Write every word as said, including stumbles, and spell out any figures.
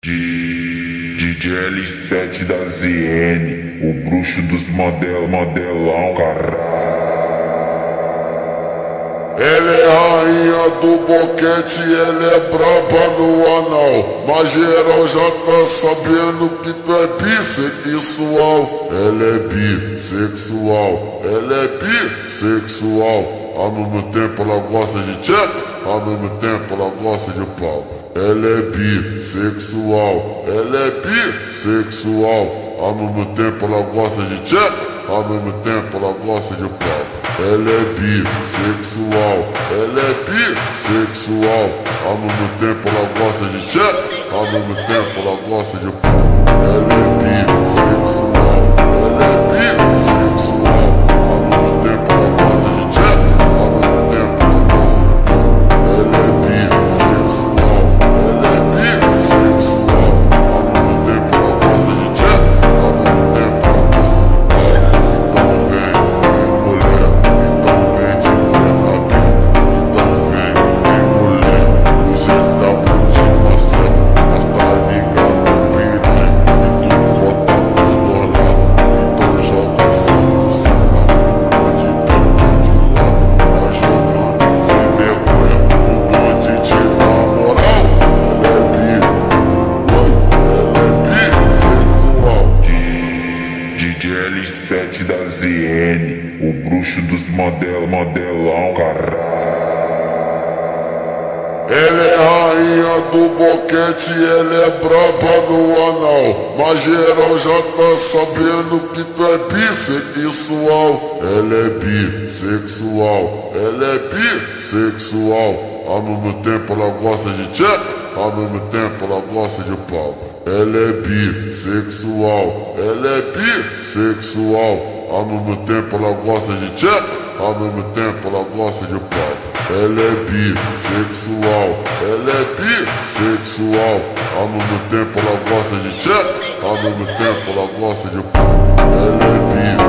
D J L sete da Z N, o bruxo dos model, modelão, caralho. Ela é rainha do boquete, ela é braba no anal, mas geral já tá sabendo que tu é bissexual. Ela é bissexual, ela é bissexual. Ao mesmo tempo ela gosta de tcheca, ao mesmo tempo ela gosta de pau. Ela é bissexual, ela é bissexual. Ao mesmo tempo ela gosta de tcheca, ao mesmo tempo ela gosta de pau. Ela é bissexual, ela é bissexual. Ao mesmo tempo ela gosta de tcheca, ao mesmo tempo ela gosta de pau. Ela é bissexual, ela é bissexual. Ao mesmo tempo ela gosta de tcheca, ao mesmo tempo ela gosta de pau. Ela é bissexual, ela é bissexual. Ao mesmo tempo ela gosta de tcheca, ao mesmo tempo ela gosta de pau. Então vem, vem mulher, então vem de mulher na pica. Então vem, vem mulher, o jeito da motivação. Mas tá ligado no piranha, e tu bota por dois lados. Então joga assim no sinal, pode perder de lado. Tá jogando sem vergonha, o bonde te dá moral. Ela é bi, oi, ela é bissexual. D J L sete da Z N, o bruxo dos model, modelão, caralho. Ela é rainha do boquete, ela é braba no anal, mas geral já tá sabendo que tu é bissexual. Ela é bissexual, ela é bissexual. Ao mesmo tempo ela gosta de tcheca, ao mesmo tempo ela gosta de pau. Ela é bissexual, ela é bissexual. Ao mesmo tempo ela gosta de tcheca, ao mesmo tempo ela gosta de pau. Ela é bissexual, ela é bissexual. Ao mesmo tempo ela gosta de tcheca, ao mesmo tempo ela gosta de pau. Ela é bissexual.